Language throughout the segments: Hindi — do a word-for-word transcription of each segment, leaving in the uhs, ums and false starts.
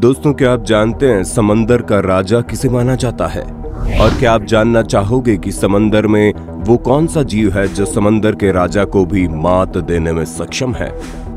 दोस्तों, क्या आप जानते हैं समंदर का राजा किसे माना जाता है? और क्या आप जानना चाहोगे कि समंदर में वो कौन सा जीव है जो समंदर के राजा को भी मात देने में सक्षम है?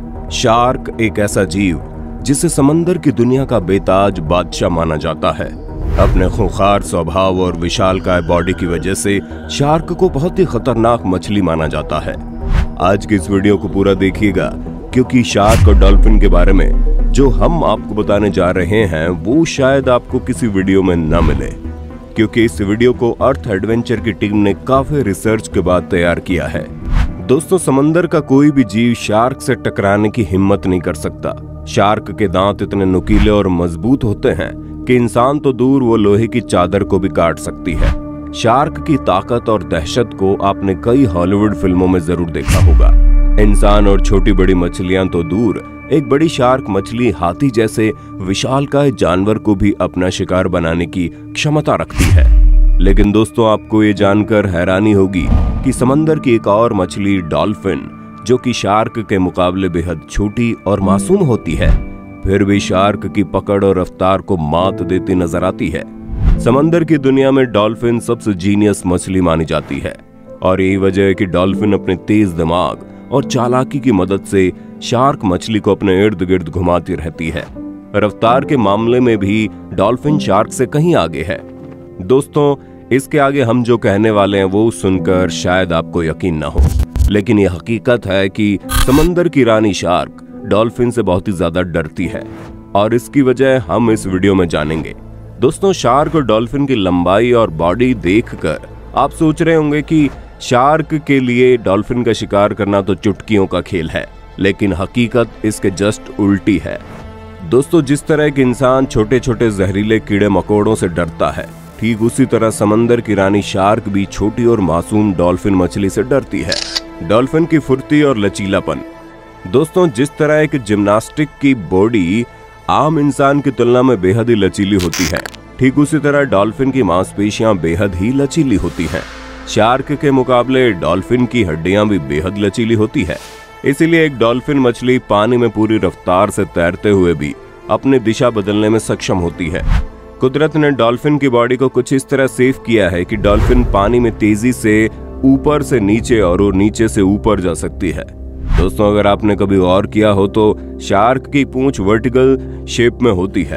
शार्क एक ऐसा जीव जिसे समंदर की दुनिया का बेताज बादशाह माना जाता है। अपने खूंखार स्वभाव और विशालकाय बॉडी की वजह से शार्क को बहुत ही खतरनाक मछली माना जाता है। आज की इस वीडियो को पूरा देखिएगा, क्योंकि शार्क और डॉल्फिन के बारे में जो हम आपको बताने जा रहे हैं वो शायद आपको किसी वीडियो में न मिले, क्योंकि इस वीडियो को अर्थ एडवेंचर की टीम ने काफी रिसर्च के बाद तैयार किया है। दोस्तों, समंदर का कोई भी जीव शार्क से टकराने की हिम्मत नहीं कर सकता। शार्क के दांत इतने नुकीले और मजबूत होते हैं कि इंसान तो दूर, वो लोहे की चादर को भी काट सकती है। शार्क की ताकत और दहशत को आपने कई हॉलीवुड फिल्मों में जरूर देखा होगा। इंसान और छोटी बड़ी मछलियां तो दूर, एक बड़ी शार्क मछली हाथी जैसे विशालकाय जानवर को भी अपना शिकार बनाने की क्षमता रखती है। लेकिन दोस्तों, आपको ये जानकर हैरानी होगी कि समंदर की एक और मछली डॉल्फिन, जो कि शार्क के मुकाबले बेहद छोटी और मासूम होती है, फिर भी शार्क की पकड़ और रफ्तार को मात देती नजर आती है। समंदर की दुनिया में डॉल्फिन सबसे जीनियस मछली मानी जाती है, और यही वजह है कि डॉल्फिन अपने तेज दिमाग और चालाकी की मदद से शार्क मछली को अपने इर्द गिर्द घुमाती रहती है। रफ्तार के मामले में भी डॉल्फिन शार्क से कहीं आगे है। दोस्तों, इसके आगे हम जो कहने वाले हैं वो सुनकर शायद आपको यकीन ना हो, लेकिन यह हकीकत है कि समंदर की रानी शार्क डॉल्फिन से बहुत ही ज्यादा डरती है, और इसकी वजह हम इस वीडियो में जानेंगे। दोस्तों, शार्क और डॉल्फिन की लंबाई और बॉडी देखकर आप सोच रहे होंगे कि शार्क के लिए डॉल्फिन का शिकार करना तो चुटकियों का खेल है, लेकिन हकीकत इसके जस्ट उल्टी है। दोस्तों, जिस तरह के इंसान छोटे छोटे जहरीले कीड़े मकोड़ों से डरता है, ठीक उसी तरह समंदर की रानी शार्क भी छोटी और मासूम डॉल्फिन मछली से डरती है। डॉल्फिन की फुर्ती और लचीलापन। दोस्तों, जिस तरह एक जिम्नास्टिक की बॉडी आम इंसान की तुलना में बेहद ही लचीली होती है, ठीक उसी तरह डॉल्फिन की मांसपेशियां बेहद ही लचीली होती हैं। शार्क के मुकाबले डॉल्फिन की हड्डियां भी बेहद लचीली होती है। इसीलिए एक डॉल्फिन मछली पानी में पूरी रफ्तार से तैरते हुए भी अपनी दिशा बदलने में सक्षम होती है। कुदरत ने डॉल्फिन की बॉडी को कुछ इस तरह सेव किया है कि डॉल्फिन पानी में तेजी से ऊपर से नीचे और नीचे से ऊपर जा सकती है। दोस्तों, अगर आपने कभी गौर किया हो तो शार्क की पूंछ वर्टिकल शेप में होती है,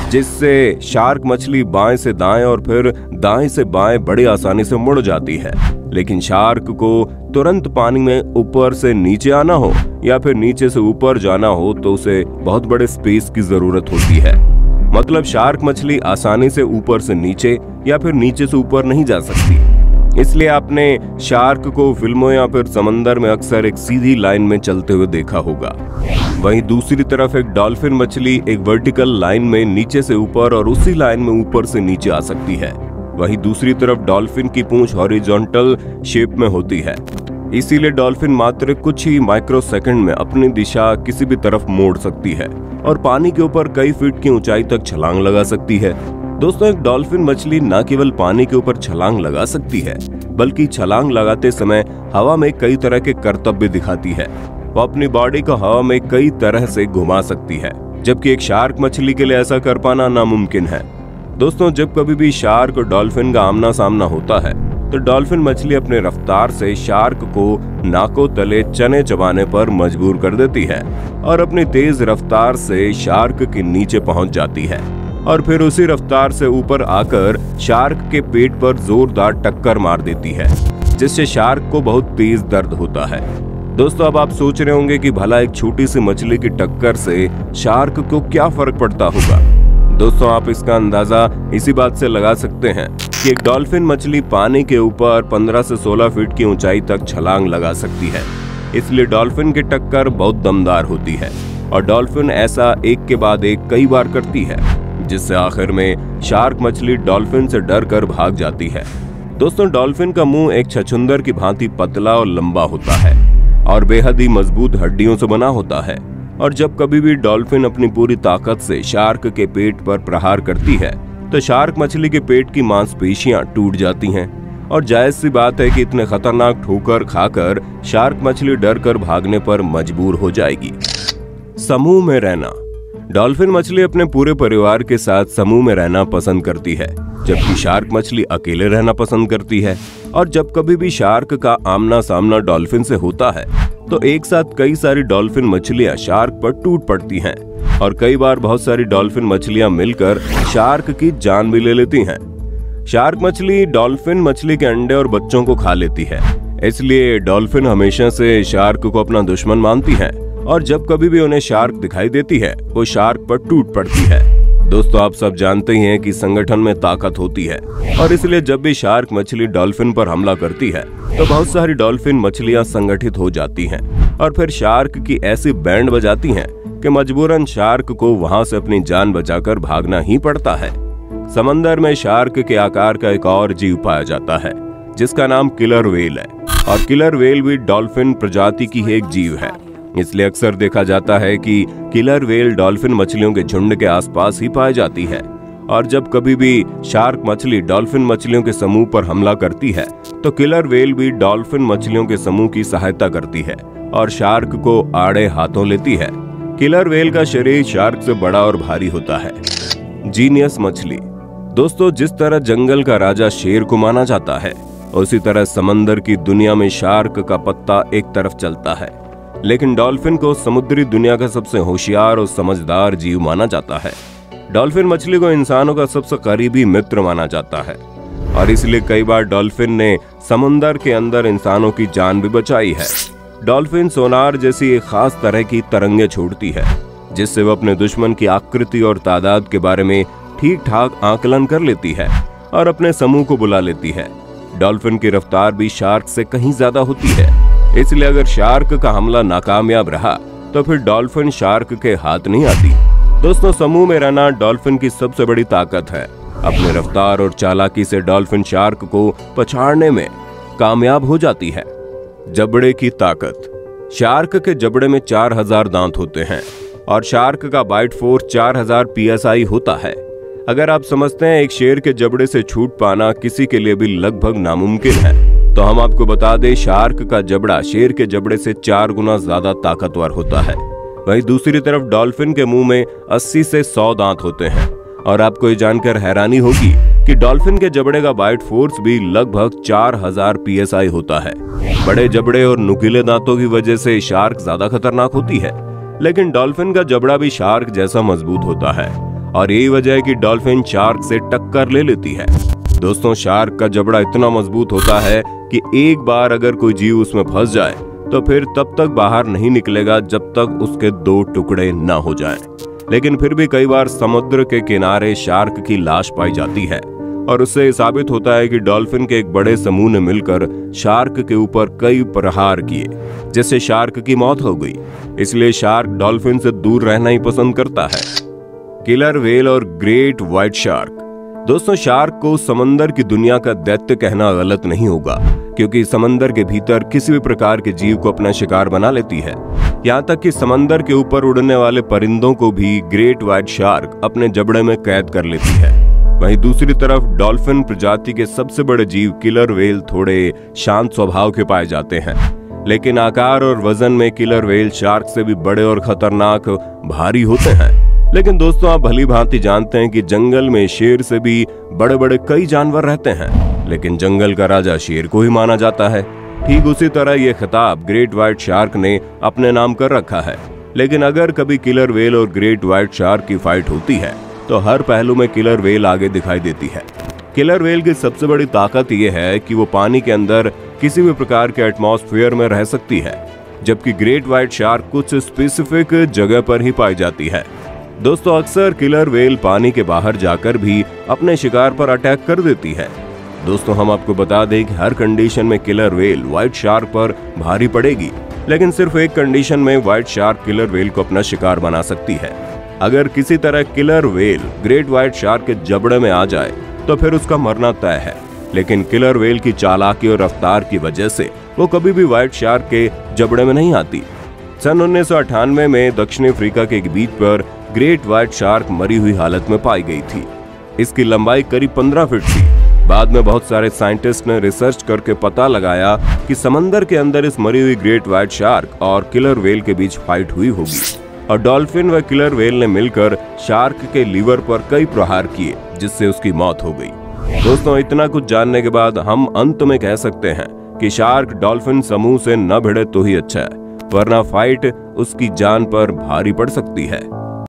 जिससे शार्क मछली बाएं से दाएं और फिर दाएं से बाएं बड़ी आसानी से मुड़ जाती है। लेकिन शार्क को तुरंत पानी में ऊपर से नीचे आना हो या फिर नीचे से ऊपर जाना हो तो उसे बहुत बड़े स्पेस की जरूरत होती है। मतलब शार्क मछली आसानी से ऊपर से नीचे या फिर नीचे से ऊपर नहीं जा सकती। इसलिए आपने शार्क को फिल्मों या फिर समंदर में अक्सर एक सीधी लाइन में चलते हुए देखा होगा। वहीं दूसरी तरफ एक डॉल्फिन मछली एक वर्टिकल लाइन में नीचे से ऊपर और उसी लाइन में ऊपर से नीचे आ सकती है। वहीं दूसरी तरफ डॉल्फिन की पूंछ हॉरिजॉन्टल शेप में होती है, इसीलिए डॉल्फिन मात्र कुछ ही माइक्रो सेकंड में अपनी दिशा किसी भी तरफ मोड़ सकती है और पानी के ऊपर कई फीट की ऊंचाई तक छलांग लगा सकती है। दोस्तों, एक डॉल्फिन मछली न केवल पानी के ऊपर छलांग लगा सकती है, बल्कि छलांग लगाते समय हवा में कई तरह के करतब भी दिखाती है। वो अपनी बॉडी को हवा में कई तरह से घुमा सकती है, जबकि एक शार्क मछली के लिए ऐसा कर पाना नामुमकिन है। दोस्तों, जब कभी भी शार्क और डॉल्फिन का आमना सामना होता है तो डॉल्फिन मछली अपने रफ्तार से शार्क को नाकों तले चने चबाने पर मजबूर कर देती है और अपनी तेज रफ्तार से शार्क के नीचे पहुंच जाती है, और फिर उसी रफ्तार से ऊपर आकर शार्क के पेट पर जोरदार टक्कर मार देती है, जिससे शार्क को बहुत तेज दर्द होता है। दोस्तों, अब आप सोच रहे होंगे कि भला एक छोटी सी मछली की टक्कर से शार्क को क्या फर्क पड़ता होगा। दोस्तों, आप इसका अंदाजा इसी बात से लगा सकते हैं कि एक डॉल्फिन मछली पानी के ऊपर पंद्रह से सोलह फीट की ऊंचाई तक छलांग लगा सकती है। इसलिए डॉल्फिन की टक्कर बहुत दमदार होती है, और डॉल्फिन ऐसा एक के बाद एक कई बार करती है, जिससे आखिर में शार्क मछली डॉल्फिन से डर कर भाग जाती है। दोस्तों, डॉल्फिन का मुंह एक छछूंदर की भांति पतला और लंबा होता है और बेहद ही मजबूत हड्डियों से बना होता है, और जब कभी भी डॉल्फिन अपनी पूरी ताकत से शार्क के पेट पर प्रहार करती है तो शार्क मछली के पेट की मांसपेशियां टूट जाती हैं, और जायज सी बात है कि इतने खतरनाक ठोकर खाकर शार्क मछली डर कर भागने पर मजबूर हो जाएगी। समूह में रहना। डॉल्फिन मछली अपने पूरे परिवार के साथ समूह में रहना पसंद करती है, जबकि शार्क मछली अकेले रहना पसंद करती है। और जब कभी भी शार्क का आमना सामना डॉल्फिन से होता है तो एक साथ कई सारी डॉल्फिन मछलियां शार्क पर टूट पड़ती हैं और कई बार बहुत सारी डॉल्फिन मछलियां मिलकर शार्क की जान भी ले लेती हैं। शार्क मछली डॉल्फिन मछली के अंडे और बच्चों को खा लेती है, इसलिए डॉल्फिन हमेशा से शार्क को अपना दुश्मन मानती है और जब कभी भी उन्हें शार्क दिखाई देती है वो शार्क पर टूट पड़ती है। दोस्तों, आप सब जानते ही हैं कि संगठन में ताकत होती है और इसलिए जब भी शार्क मछली डॉल्फिन पर हमला करती है तो बहुत सारी डॉल्फिन मछलियां संगठित हो जाती हैं और फिर शार्क की ऐसी बैंड बजाती हैं कि मजबूरन शार्क को वहां से अपनी जान बचाकर भागना ही पड़ता है। समंदर में शार्क के आकार का एक और जीव पाया जाता है जिसका नाम किलर व्हेल है और किलर व्हेल भी डॉल्फिन प्रजाति की एक जीव है। इसलिए अक्सर देखा जाता है कि किलर व्हेल डॉल्फिन मछलियों के झुंड के आसपास ही पाई जाती है और जब कभी भी शार्क मछली डॉल्फिन मछलियों के समूह पर हमला करती है तो किलर व्हेल भी डॉल्फिन मछलियों के समूह की सहायता करती है और शार्क को आड़े हाथों लेती है। किलर व्हेल का शरीर शार्क से बड़ा और भारी होता है। जीनियस मछली। दोस्तों, जिस तरह जंगल का राजा शेर को माना जाता है उसी तरह समंदर की दुनिया में शार्क का पत्ता एक तरफ चलता है, लेकिन डॉल्फिन को समुद्री दुनिया का सबसे होशियार और समझदार जीव माना जाता है। डॉल्फिन मछली को इंसानों का सबसे करीबी मित्र माना जाता है और इसलिए कई बार डॉल्फिन ने समुद्र के अंदर इंसानों की जान भी बचाई है। डॉल्फिन सोनार जैसी एक खास तरह की तरंगे छोड़ती है जिससे वो अपने दुश्मन की आकृति और तादाद के बारे में ठीक ठाक आकलन कर लेती है और अपने समूह को बुला लेती है। डॉल्फिन की रफ्तार भी शार्क से कहीं ज्यादा होती है, इसलिए अगर शार्क का हमला नाकामयाब रहा तो फिर डॉल्फिन शार्क के हाथ नहीं आती। दोस्तों, समूह में रहना डॉल्फिन की सबसे बड़ी ताकत है। अपने रफ्तार और चालाकी से डॉल्फिन शार्क को पछाड़ने में कामयाब हो जाती है। जबड़े की ताकत। शार्क के जबड़े में चार हजार दांत होते हैं और शार्क का बाइट फोर्स चार हजार पी एस आई होता है। अगर आप समझते हैं एक शेर के जबड़े से छूट पाना किसी के लिए भी लगभग नामुमकिन है, तो हम आपको बता दें शार्क का जबड़ा शेर के जबड़े से चार गुना ज्यादा ताकतवर होता है। वहीं दूसरी तरफ डॉल्फिन के मुंह में अस्सी से सौ दांत होते हैं और आपको ये जानकर हैरानी होगी कि डॉल्फिन के जबड़े का बाइट फोर्स भी लगभग चार हजार पी एस आई होता है। बड़े जबड़े और नुकीले दांतों की वजह से शार्क ज्यादा खतरनाक होती है, लेकिन डॉल्फिन का जबड़ा भी शार्क जैसा मजबूत होता है और यही वजह है कि डॉल्फिन शार्क से टक्कर ले लेती है। दोस्तों, शार्क का जबड़ा इतना मजबूत होता है कि एक बार अगर कोई जीव उसमें फंस जाए तो फिर तब तक बाहर नहीं निकलेगा जब तक उसके दो टुकड़े न हो जाएं। लेकिन फिर भी कई बार समुद्र के किनारे शार्क की लाश पाई जाती है और उससे साबित होता है कि डॉल्फिन के एक बड़े समूह ने मिलकर शार्क के ऊपर कई प्रहार किए, जिससे शार्क की मौत हो गई। इसलिए शार्क डॉल्फिन से दूर रहना ही पसंद करता है। किलर व्हेल और ग्रेट व्हाइट शार्क। दोस्तों, शार्क को समंदर की दुनिया का दैत्य कहना गलत नहीं होगा, क्योंकि समंदर के भीतर किसी भी प्रकार के जीव को अपना शिकार बना लेती है। यहाँ तक कि समंदर के ऊपर उड़ने वाले परिंदों को भी ग्रेट व्हाइट शार्क अपने जबड़े में कैद कर लेती है। वहीं दूसरी तरफ डॉल्फिन प्रजाति के सबसे बड़े जीव किलर व्हेल थोड़े शांत स्वभाव के पाए जाते हैं, लेकिन आकार और वजन में किलर व्हेल शार्क से भी बड़े और खतरनाक भारी होते हैं। लेकिन दोस्तों, आप भली भांति जानते हैं कि जंगल में शेर से भी बड़े बड़े कई जानवर रहते हैं, लेकिन जंगल का राजा शेर को ही माना जाता है। ठीक उसी तरह ये खिताब ग्रेट व्हाइट शार्क ने अपने नाम कर रखा है। लेकिन अगर कभी किलर व्हेल और ग्रेट व्हाइट शार्क की फाइट होती है तो हर पहलू में किलर व्हेल आगे दिखाई देती है। किलर व्हेल की सबसे बड़ी ताकत यह है कि वो पानी के अंदर किसी भी प्रकार के एटमॉस्फेयर में रह सकती है, जबकि ग्रेट व्हाइट शार्क कुछ स्पेसिफिक जगह पर ही पाई जाती है। दोस्तों, अक्सर किलर व्हेल पानी के बाहर जाकर भी अपने शिकार पर अटैक कर देती है। दोस्तों, हम आपको बता दें कि हर कंडीशन में किलर व्हेल व्हाइट शार्क पर भारी पड़ेगी, लेकिन सिर्फ एक कंडीशन में व्हाइट शार्क किलर व्हेल को अपना शिकार बना सकती है। अगर किसी तरह killer whale great white shark के जबड़े में आ जाए तो फिर उसका मरना तय है। लेकिन किलर व्हेल की चालाकी और रफ्तार की वजह से वो कभी भी व्हाइट शार्क के जबड़े में नहीं आती। सन उन्नीस सौ अट्ठानवे में दक्षिण अफ्रीका के एक बीच पर ग्रेट व्हाइट शार्क मरी हुई हालत में पाई गई थी। इसकी लंबाई करीब पंद्रह फीट थी। बाद में बहुत सारे साइंटिस्ट ने रिसर्च करके पता लगाया कि समंदर के अंदर इस मरी हुई ग्रेट व्हाइट शार्क और किलर व्हेल के बीच फाइट हुई होगी। और डॉल्फिन व किलर व्हेल ने मिलकर शार्क के लीवर पर कई प्रहार किए, जिससे उसकी मौत हो गई। दोस्तों, इतना कुछ जानने के बाद हम अंत में कह सकते हैं कि शार्क डॉल्फिन समूह से न भिड़े तो ही अच्छा है, वरना फाइट उसकी जान पर भारी पड़ सकती है।